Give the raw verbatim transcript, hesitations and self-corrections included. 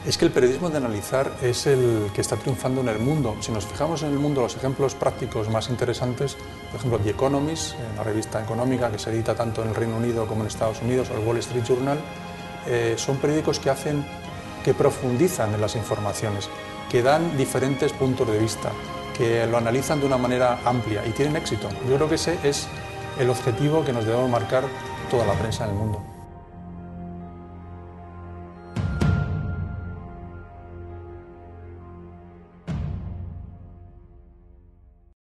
Es que el periodismo de analizar es el que está triunfando en el mundo. Si nos fijamos en el mundo, los ejemplos prácticos más interesantes, por ejemplo, The Economist, una revista económica que se edita tanto en el Reino Unido como en Estados Unidos, o el Wall Street Journal, eh, son periódicos que hacen, que profundizan en las informaciones, que dan diferentes puntos de vista, que lo analizan de una manera amplia y tienen éxito. Yo creo que ese es el objetivo que nos debemos marcar toda la prensa en el mundo.